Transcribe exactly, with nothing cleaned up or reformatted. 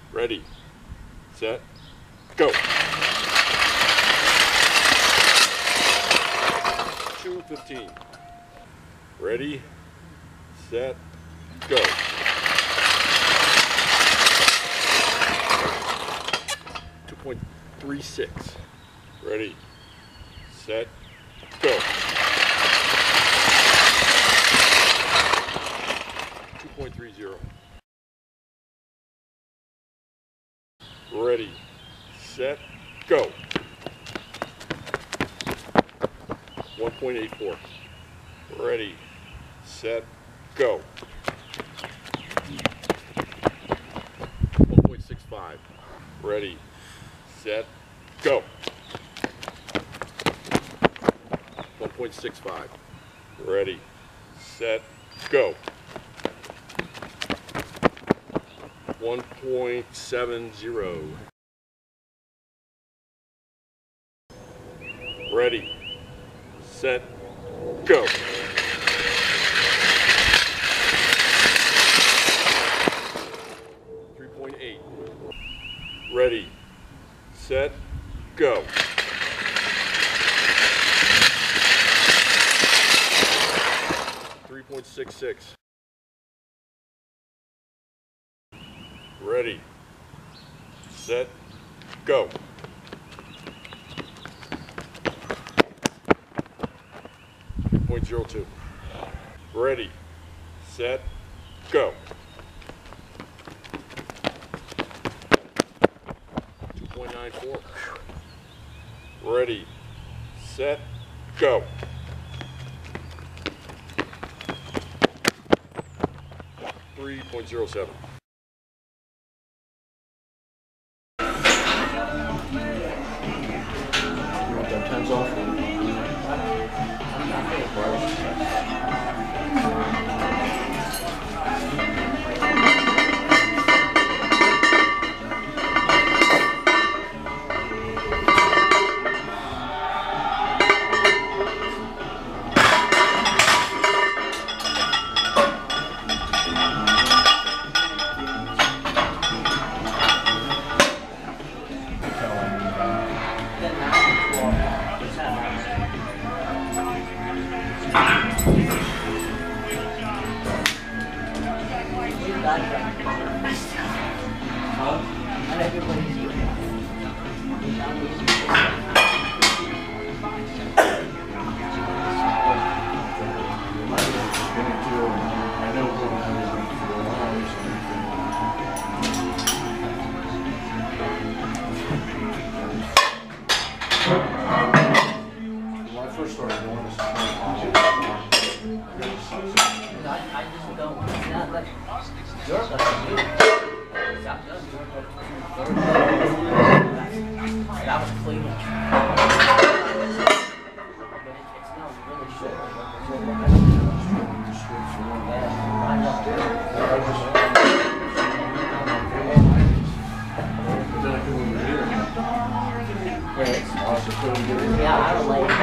Ready, set, go. two fifteen. Ready, set, go. two point three six. Ready, set, go. two point three zero. Ready, set, go. one point eight four. Ready, set, go. one point six five. Ready, set, go. one point six five. Ready, set, go. one point seven zero. Ready, set, go. three point eight. Ready, set, go. three point six six. Ready, set, go. two point zero two. Ready, set, go. two point nine four. Ready, set, go. three point zero seven. Time's off. That was clean. It's not really short. Yeah, I don't like it.